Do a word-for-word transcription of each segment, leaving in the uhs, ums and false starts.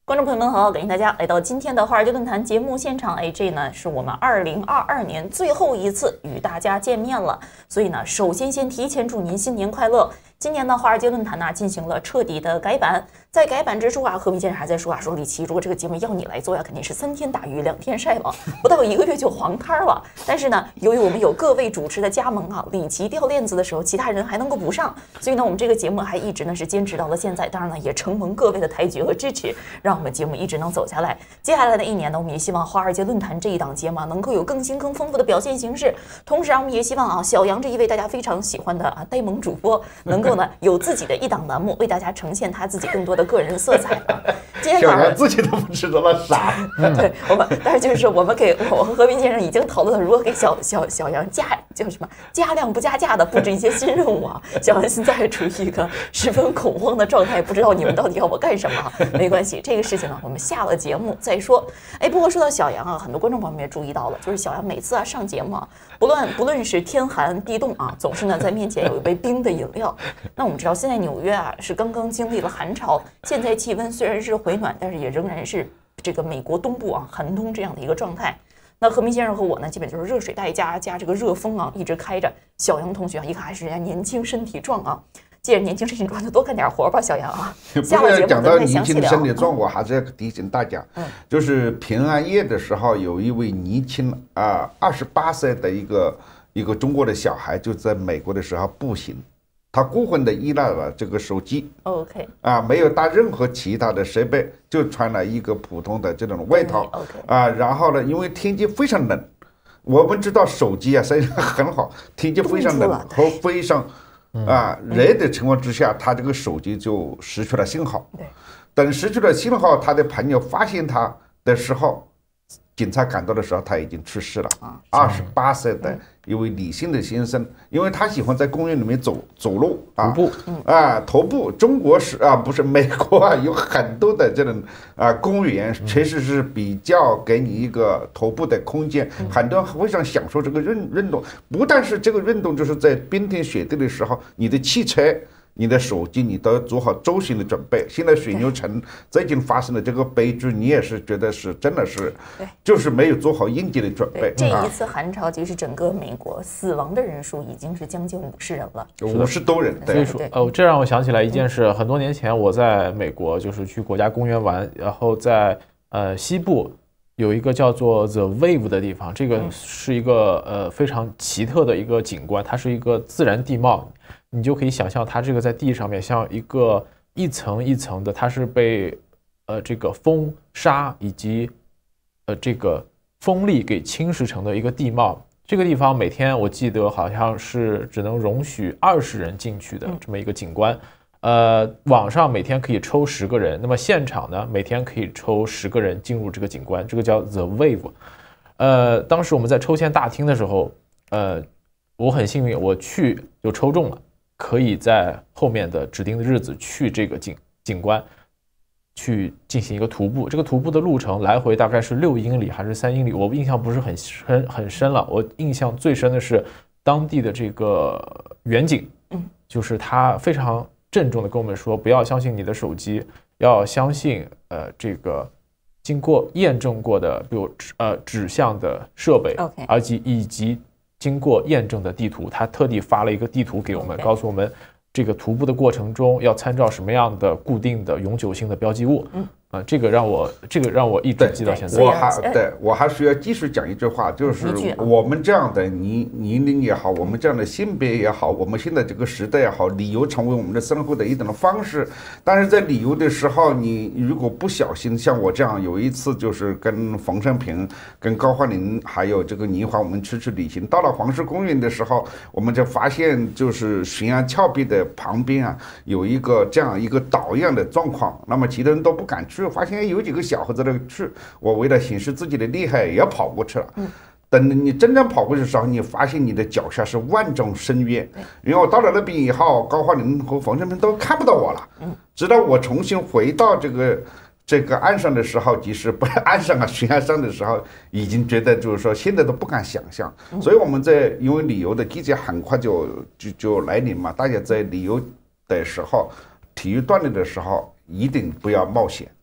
观众朋友们好，感谢大家来到今天的华尔街论坛节目现场。哎，这呢是我们二零二二年最后一次与大家见面了，所以呢，首先先提前祝您新年快乐。今年呢，华尔街论坛呢进行了彻底的改版，在改版之初啊，何明先生还在说啊，说李琦，如果这个节目要你来做呀，肯定是三天打鱼两天晒网，不到一个月就黄摊了。但是呢，由于我们有各位主持的加盟啊，李琦掉链子的时候，其他人还能够补上，所以呢，我们这个节目还一直呢是坚持到了现在。当然呢，也承蒙各位的抬举和支持，让我们节目一直能走下来。接下来的一年呢，我们也希望华尔街论坛这一档节目能够有更新更丰富的表现形式。同时啊，我们也希望啊，小杨这一位大家非常喜欢的啊呆萌主播，能够呢有自己的一档栏目，为大家呈现他自己更多的个人色彩啊。今天小杨自己都不知道了啥。 对我们，但是就是我们给我和何斌先生已经讨论了如何给小小小杨加叫什么加量不加价的布置一些新任务啊。小杨现在处于一个十分恐慌的状态，不知道你们到底要我干什么。没关系，这个事情呢，我们下了节目再说。哎，不过说到小杨啊，很多观众朋友们也注意到了，就是小杨每次啊上节目啊，不论不论是天寒地冻啊，总是呢在面前有一杯冰的饮料。那我们知道现在纽约啊是刚刚经历了寒潮，现在气温虽然是回暖，但是也仍然是这个美国东部啊寒冬这样的一个状态。那何明先生和我呢，基本就是热水袋加加这个热风啊，一直开着。小杨同学啊，一看还是人家年轻身体壮啊。既然年轻身体壮，就多干点活吧，小杨啊。下了节目讲到年轻身体壮， 嗯、 我还是要提醒大家，嗯、就是平安夜的时候，有一位年轻啊二十八岁的一个一个中国的小孩，就在美国的时候步行。他过分的依赖了这个手机 ，OK， 啊，没有带任何其他的设备，就穿了一个普通的这种外套 ，OK， 啊，然后呢，因为天气非常冷，我们知道手机啊虽然很好，天气非常冷和非常啊热的情况之下，他这个手机就失去了信号。等失去了信号，他的朋友发现他的时候，警察赶到的时候，他已经去世了。二十八岁的一位李姓的先生，因为他喜欢在公园里面走走路啊， 徒步啊，徒步。中国是啊，不是美国啊，有很多的这种啊公园，确实是比较给你一个徒步的空间，很多人非常享受这个运运动。不但是这个运动，就是在冰天雪地的时候，你的汽车。你的手机你都要做好周全的准备。现在水牛城最近发生的这个悲剧，你也是觉得是真的是，就是没有做好应急的准备。 这一次寒潮，其实整个美国死亡的人数已经是将近五十人了， 五十多人。 所以说，哦，这让我想起来一件事。很多年前我在美国就是去国家公园玩，然后在呃西部有一个叫做 The Wave 的地方，这个是一个呃非常奇特的一个景观，它是一个自然地貌。你就可以想象，它这个在地上面像一个一层一层的，它是被呃这个风沙以及呃这个风力给侵蚀成的一个地貌。这个地方每天我记得好像是只能容许二十人进去的这么一个景观。呃，网上每天可以抽十个人，那么现场呢每天可以抽十个人进入这个景观，这个叫 The Wave。呃，当时我们在抽签大厅的时候，呃，我很幸运，我去就抽中了。可以在后面的指定的日子去这个景景观去进行一个徒步，这个徒步的路程来回大概是六英里还是三英里，我印象不是很深很深了。我印象最深的是当地的这个远景，就是他非常郑重的跟我们说，不要相信你的手机，要相信呃这个经过验证过的，比如呃指向的设备，而且以及。经过验证的地图，他特地发了一个地图给我们，告诉我们这个徒步的过程中要参照什么样的固定的永久性的标记物。嗯，啊，这个让我这个让我一直记到现在。 我还对我还需要继续讲一句话，就是我们这样的年年龄也好，我们这样的性别也好，我们现在这个时代也好，旅游成为我们的生活的一种方式。但是在旅游的时候，你如果不小心，像我这样，有一次就是跟冯胜平、跟高焕林还有这个倪华，我们出去旅行，到了黄石公园的时候，我们就发现就是悬崖峭壁的旁边啊，有一个这样一个岛一样的状况，那么其他人都不敢去。发现有几个小伙子那个去，我为了显示自己的厉害，也跑过去了。嗯，等你真正跑过去的时候，你发现你的脚下是万丈深渊。因为我到了那边以后，高焕林和冯胜平都看不到我了。嗯，直到我重新回到这个这个岸上的时候，即使不是岸上啊，悬崖上的时候，已经觉得就是说现在都不敢想象。所以我们在因为旅游的季节很快就就就来临嘛，大家在旅游的时候，体育锻炼的时候。一定不要冒险。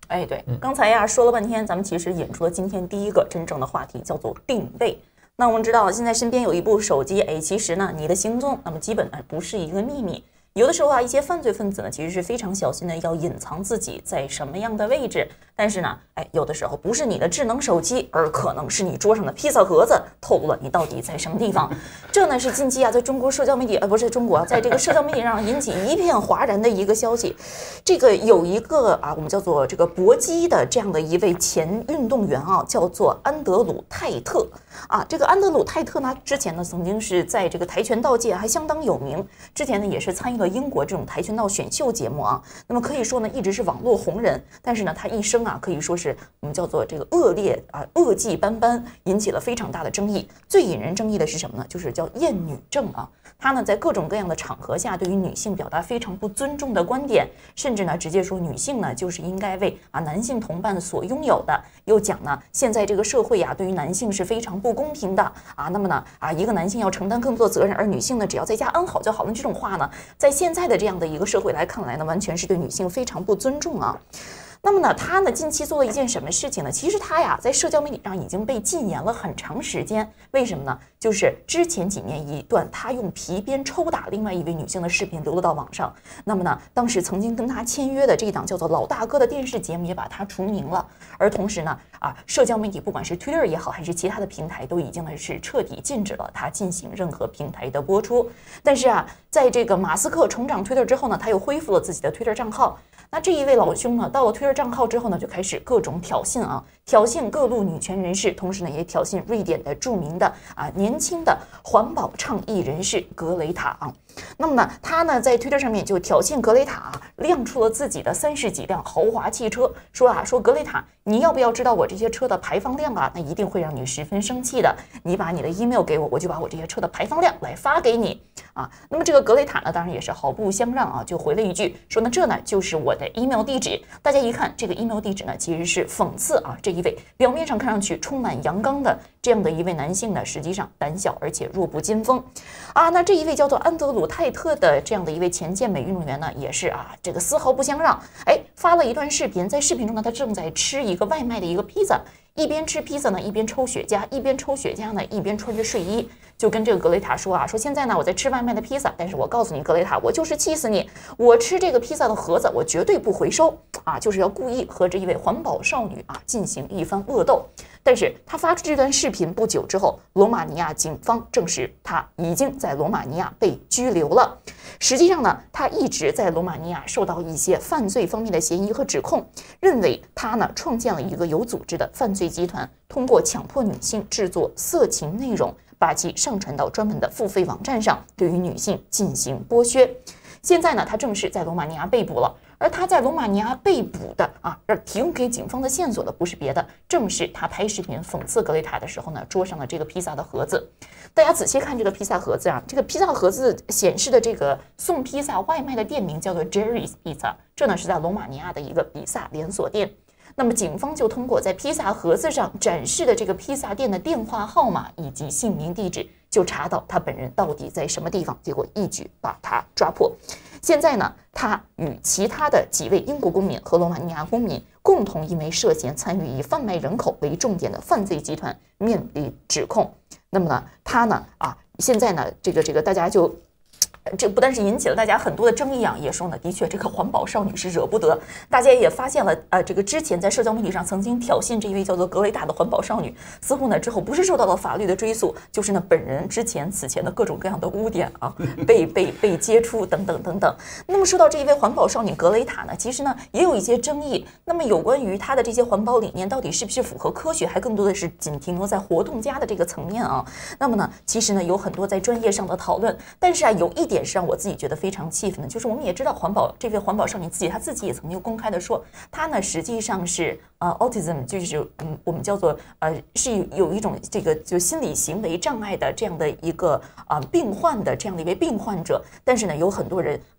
哎，对，刚才呀说了半天，咱们其实引出了今天第一个真正的话题，叫做定位。那我们知道，现在身边有一部手机，哎，其实呢，你的行踪，那么基本呢不是一个秘密。有的时候啊，一些犯罪分子呢，其实是非常小心的，要隐藏自己在什么样的位置。但是呢，哎，有的时候不是你的智能手机，而可能是你桌上的披萨盒子透露了你到底在什么地方。这呢是近期啊，在中国社交媒体，呃，不是中国，在这个社交媒体上引起一片哗然的一个消息。这个有一个啊，我们叫做这个搏击的这样的一位前运动员啊，叫做安德鲁泰特啊。这个安德鲁泰特呢，之前呢曾经是在这个跆拳道界还相当有名，之前呢也是参与了英国这种跆拳道选秀节目啊，那么可以说呢，一直是网络红人。但是呢，他一生啊，可以说是我们叫做这个恶劣啊，恶迹斑斑，引起了非常大的争议。最引人争议的是什么呢？就是叫厌女症啊。他呢，在各种各样的场合下，对于女性表达非常不尊重的观点，甚至呢，直接说女性呢，就是应该为啊男性同伴所拥有的。又讲呢，现在这个社会呀、啊，对于男性是非常不公平的啊。那么呢，啊，一个男性要承担更多责任，而女性呢，只要在家安好就好了。这种话呢，在现在的这样的一个社会来看来呢，完全是对女性非常不尊重啊。那么呢，他呢近期做了一件什么事情呢？其实他呀在社交媒体上已经被禁言了很长时间。为什么呢？就是之前几年一段他用皮鞭抽打另外一位女性的视频流落到网上。那么呢，当时曾经跟他签约的这一档叫做《老大哥》的电视节目也把他除名了。而同时呢，啊，社交媒体不管是 Twitter 也好，还是其他的平台，都已经呢是彻底禁止了他进行任何平台的播出。但是啊，在这个马斯克重掌 Twitter 之后呢，他又恢复了自己的 Twitter 账号。那这一位老兄呢，到了 Twitter 账号之后呢，就开始各种挑衅啊，挑衅各路女权人士，同时呢，也挑衅瑞典的著名的啊年轻的环保倡议人士格雷塔啊。那么呢，他呢在 Twitter 上面就挑衅格雷塔啊，亮出了自己的三十几辆豪华汽车，说啊说格雷塔，你要不要知道我这些车的排放量啊？那一定会让你十分生气的。你把你的 email 给我，我就把我这些车的排放量来发给你啊。那么这个格雷塔呢，当然也是毫不相让啊，就回了一句说呢，这呢就是我的 email 地址。大家一看这个 email 地址呢，其实是讽刺啊这一位表面上看上去充满阳刚的这样的一位男性呢，实际上胆小而且弱不禁风啊。那这一位叫做安德鲁泰特的这样的一位前健美运动员呢，也是啊这个丝毫不相让，哎，发了一段视频，在视频中呢，他正在吃一个外卖的一个披萨。一边吃披萨呢，一边抽雪茄，一边抽雪茄呢，一边穿着睡衣，就跟这个格雷塔说啊，说现在呢我在吃外卖的披萨，但是我告诉你格雷塔，我就是气死你，我吃这个披萨的盒子我绝对不回收啊，就是要故意和这一位环保少女啊进行一番恶斗。但是他发出这段视频不久之后，罗马尼亚警方证实他已经在罗马尼亚被拘留了。实际上呢，他一直在罗马尼亚受到一些犯罪方面的嫌疑和指控，认为他呢创建了一个有组织的犯罪集团，通过强迫女性制作色情内容，把其上传到专门的付费网站上，对于女性进行剥削。现在呢，他正式在罗马尼亚被捕了。而他在罗马尼亚被捕的啊，而提供给警方的线索的不是别的，正是他拍视频讽刺格雷塔的时候呢，桌上的这个披萨的盒子。大家仔细看这个披萨盒子啊，这个披萨盒子显示的这个送披萨外卖的店名叫做 Jerry's Pizza， 这呢是在罗马尼亚的一个比萨连锁店。那么警方就通过在披萨盒子上展示的这个披萨店的电话号码以及姓名地址，就查到他本人到底在什么地方，结果一举把他抓破。现在呢，他与其他的几位英国公民和罗马尼亚公民共同因为涉嫌参与以贩卖人口为重点的犯罪集团面临指控。那么呢，他呢啊，现在呢，这个这个大家就。这不但是引起了大家很多的争议啊，也说呢，的确这个环保少女是惹不得。大家也发现了，呃，这个之前在社交媒体上曾经挑衅这一位叫做格雷塔的环保少女，似乎呢之后不是受到了法律的追诉，就是呢本人之前此前的各种各样的污点啊，被被被揭出等等等等。那么说到这一位环保少女格雷塔呢，其实呢也有一些争议。那么有关于她的这些环保理念到底是不是符合科学，还更多的是仅停留在活动家的这个层面啊。那么呢，其实呢有很多在专业上的讨论，但是啊有一点。也是让我自己觉得非常气愤的，就是我们也知道环保这位环保少女自己，她自己也曾经公开的说，她呢实际上是呃 autism， 就是嗯我们叫做呃是有一种这个就心理行为障碍的这样的一个啊、呃、病患的这样的一位病患者，但是呢有很多人啊。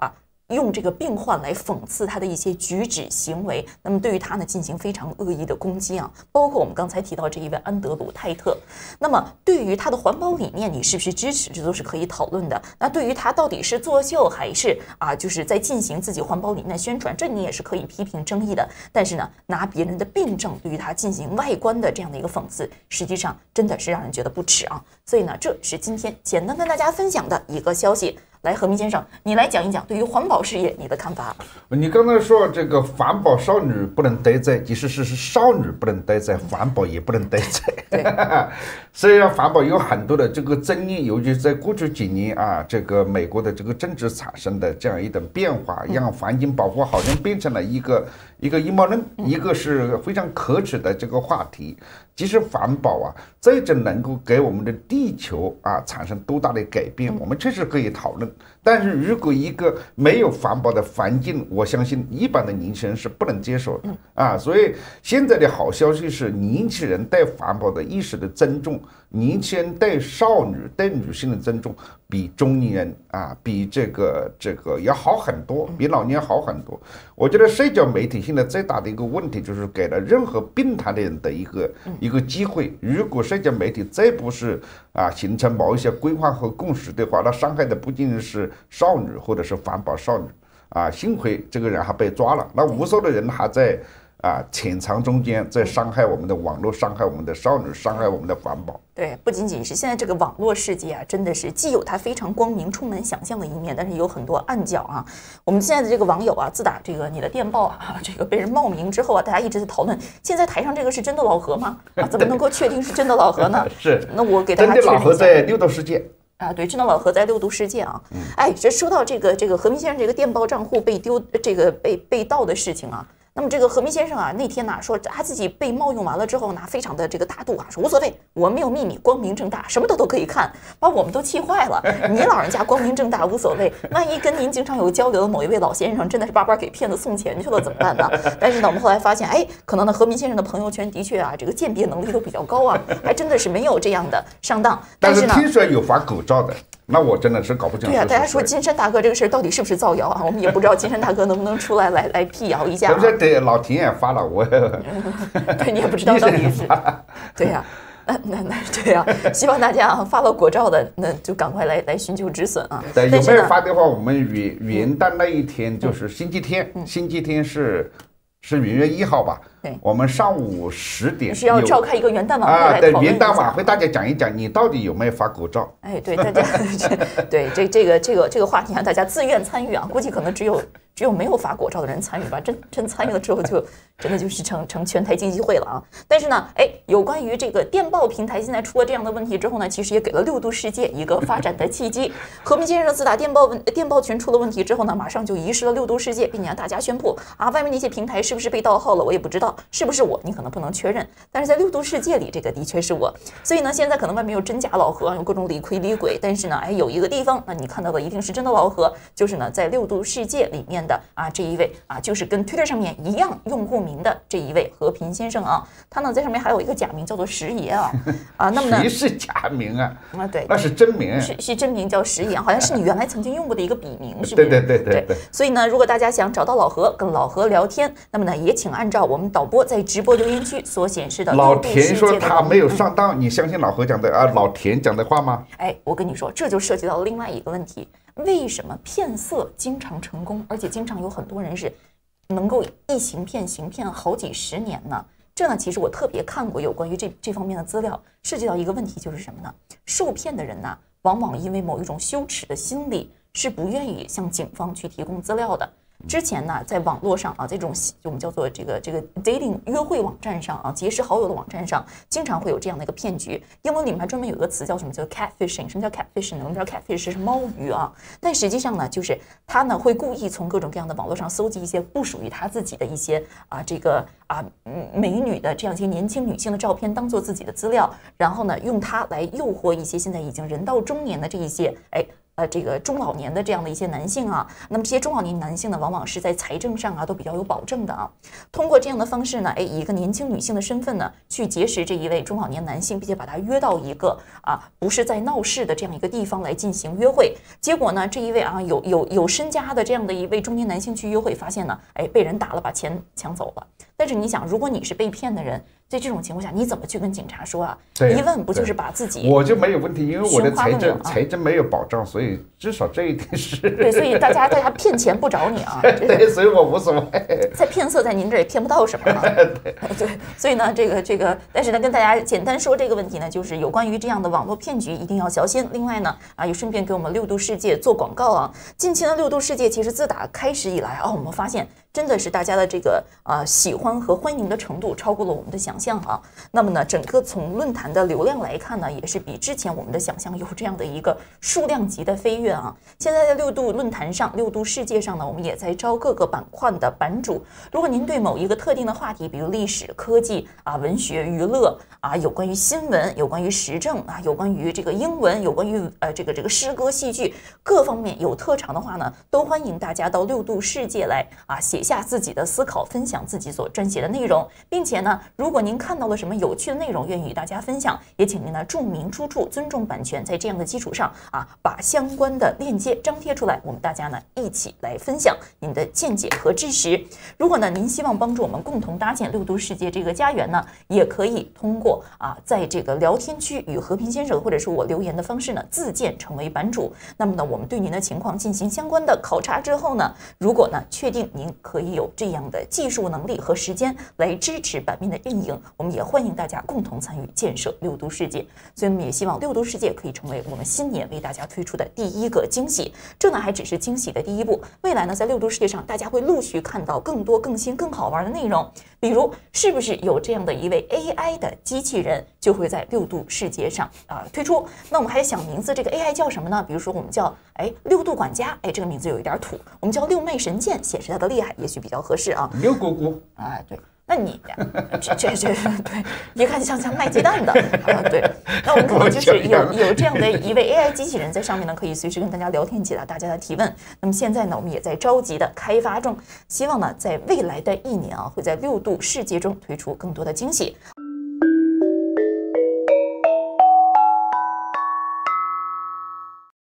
用这个病患来讽刺他的一些举止行为，那么对于他呢进行非常恶意的攻击啊，包括我们刚才提到这一位安德鲁泰特。那么对于他的环保理念，你是不是支持，这都是可以讨论的。那对于他到底是作秀还是啊，就是在进行自己环保理念宣传，这你也是可以批评争议的。但是呢，拿别人的病症对于他进行外观的这样的一个讽刺，实际上真的是让人觉得不耻啊。所以呢，这是今天简单跟大家分享的一个消息。来，何明先生，你来讲一讲对于环保事业你的看法。 你刚才说这个环保少女不能待在，即使是少女不能待在，环保也不能待在。虽然环保有很多的这个争议，尤其在过去几年啊，这个美国的这个政治产生的这样一种变化，让环境保护好像变成了一个一个阴谋论，一个是非常可耻的这个话题。其实环保啊，真正能够给我们的地球啊产生多大的改变，我们确实可以讨论。但是如果一个没有环保的环境，我相信一般的年轻人是不能接受的啊。所以现在的好消息是，年轻人对环保的意识的尊重，年轻人对少女、对女性的尊重，比中年人啊，比这个这个要好很多，比老年人好很多。我觉得社交媒体现在最大的一个问题，就是给了任何病态的人的一个一个机会。如果社交媒体再不是啊形成某一些规划和共识的话，那伤害的不仅仅是少女或者是环保少女啊。幸亏这个人还被抓了，那无数的人还在啊潜藏中间，在伤害我们的网络，伤害我们的少女，伤害我们的环保。 对，不仅仅是现在这个网络世界啊，真的是既有它非常光明、充满想象的一面，但是有很多暗角啊。我们现在的这个网友啊，自打这个你的电报啊，这个被人冒名之后啊，大家一直在讨论，现在台上这个是真的老何吗？啊，怎么能够确定是真的老何呢？ 是， 那我给大家确认一下。 真的老何在六度世界。 啊，对，真的老何在六度世界啊。哎，这说到这个这个何明先生这个电报账户被丢、这个被被盗的事情啊。那么这个何明先生啊，那天呢、啊、说他自己被冒用完了之后呢，非常的这个大度啊，说无所谓，我没有秘密，光明正大，什么的都可以看，把我们都气坏了。你老人家光明正大无所谓，万一跟您经常有交流的某一位老先生真的是巴巴给骗子送钱去了怎么办呢？但是呢，我们后来发现，哎，可能呢何明先生的朋友圈的确啊，这个鉴别能力都比较高啊，还真的是没有这样的上当。 但是呢， 听说有发口罩的。那我真的是搞不清楚。 对呀、啊，大家说金山大哥这个事儿到底是不是造谣啊？我们也不知道金山大哥能不能出来来来辟谣一下、啊。 不是，对，老田也发了，我也对你也不知道到底是。对呀、啊，那那那对呀、啊，希望大家啊发了国照的，那就赶快来来寻求止损啊。 对，有没有发的话，我们元元旦那一天就是星期天， 嗯、 星期天是。是元月一号吧？ 对， 我们上午十点是要召开一个元旦晚会来讨论一下。啊，对，元旦晚会大家讲一讲，你到底有没有发口罩？ 哎，对，大家对这这个这个这个话题啊，大家自愿参与啊，估计可能只有只有没有发口罩的人参与吧。真真参与了之后就，就真的就是成成全台经济会了啊。但是呢，哎，有关于这个电报平台现在出了这样的问题之后呢，其实也给了六度世界一个发展的契机。何明先生自打电报问电报群出了问题之后呢，马上就遗失了六度世界，并且让大家宣布啊，外面那些平台是不是被盗号了，我也不知道，是不是我，你可能不能确认。但是在六度世界里，这个的确是我。所以呢，现在可能外面有真假老何，有各种理亏理鬼，但是呢，哎，有一个地方，那你看到的一定是真的老何，就是呢，在六度世界里面的啊这一位啊，就是跟 Twitter 上面一样用户名的这一位和平先生啊，他呢在上面还有一个假名叫做石爷啊啊，那么呢， 谁是假名啊？ 啊，对， 那是真名， 是是真名叫石爷，好像是你原来曾经用过的一个笔名，是不是？对对对对对。 所以呢，如果大家想找到老何，跟老何聊天，那么呢，也请按照我们导播在直播留言区所显示的。 老田说他没有上当，你相信老何讲的啊？老田讲的话吗？ 哎，我跟你说，这就涉及到另外一个问题：为什么骗色经常成功，而且经常有很多人是能够一行骗行骗好几十年呢？这呢，其实我特别看过有关于这这方面的资料，涉及到一个问题，就是什么呢？受骗的人呢，往往因为某一种羞耻的心理，是不愿意向警方去提供资料的。之前呢，在网络上啊，这种我们叫做这个这个 dating 约会网站上啊，结识好友的网站上，经常会有这样的一个骗局。英文里面还专门有一个词叫什么？叫 catfishing。什么叫 catfishing 呢？我们知道 catfish 是猫鱼啊，但实际上呢，就是他呢会故意从各种各样的网络上搜集一些不属于他自己的一些啊这个啊美女的这样一些年轻女性的照片，当做自己的资料，然后呢用它来诱惑一些现在已经人到中年的这一些哎。 呃这个中老年的这样的一些男性啊。那么这些中老年男性呢，往往是在财政上啊都比较有保证的啊。通过这样的方式呢，哎，以一个年轻女性的身份呢，去结识这一位中老年男性，并且把他约到一个啊不是在闹市的这样一个地方来进行约会。结果呢，这一位啊有有有身家的这样的一位中年男性去约会，发现呢，哎，被人打了，把钱抢走了。但是你想，如果你是被骗的人，在这种情况下，你怎么去跟警察说啊？一问不就是把自己我就没有问题，因为我的财政财政没有保障，所以至少这一点是对，所以大家大家骗钱不找你啊， 对，所以我无所谓。 在骗色，在您这也骗不到什么啊。对，所以呢，这个这个，但是呢，跟大家简单说这个问题呢，就是有关于这样的网络骗局，一定要小心。另外呢，啊，也顺便给我们六度世界做广告啊。近期的六度世界，其实自打开始以来啊，我们发现真的是大家的这个啊喜欢和欢迎的程度超过了我们的想象啊。那么呢，整个从论坛的流量来看呢，也是比之前我们的想象有这样的一个数量级的飞跃啊。现在在六度论坛上、六度世界上呢，我们也在招各个板块的版主。如果您对某一个特定的话题，比如历史、科技啊、文学、娱乐啊，有关于新闻、有关于时政啊、有关于这个英文、有关于呃这个这个诗歌、戏剧各方面有特长的话呢，都欢迎大家到六度世界来啊，写下自己的思考，分享自己所撰写的内容，并且呢，如果您看到了什么有趣的内容，愿意与大家分享，也请您呢注明出处，尊重版权，在这样的基础上啊，把相关的链接张贴出来，我们大家呢一起来分享您的见解和知识。如果呢您希望帮助我们共同搭建六度世界这个家园呢，也可以通过啊在这个聊天区与和平先生或者是我留言的方式呢自荐成为版主。那么呢，我们对您的情况进行相关的考察之后呢，如果呢确定您可以有这样的技术能力和时间来支持版面的运营，我们也欢迎大家共同参与建设六度世界。所以我们也希望六度世界可以成为我们新年为大家推出的第一个惊喜。这呢还只是惊喜的第一步，未来呢在六度世界上，大家会陆续看到更多更新更好玩的内容。比如是不是有这样的一位 A I 的机器人就会在六度世界上啊、呃、推出？那我们还想名字，这个 A I 叫什么呢？比如说我们叫哎六度管家，哎这个名字有一点土，我们叫六脉神剑，显示它的厉害，也许比较合适啊。 六姑姑， 哎对。那你这这这对，一看像像卖鸡蛋的啊，对。那我们可能就是有有这样的一位 A I 机器人在上面呢，可以随时跟大家聊天，解答大家的提问。那么现在呢，我们也在着急的开发中，希望呢，在未来的一年啊，会在六度世界中推出更多的惊喜。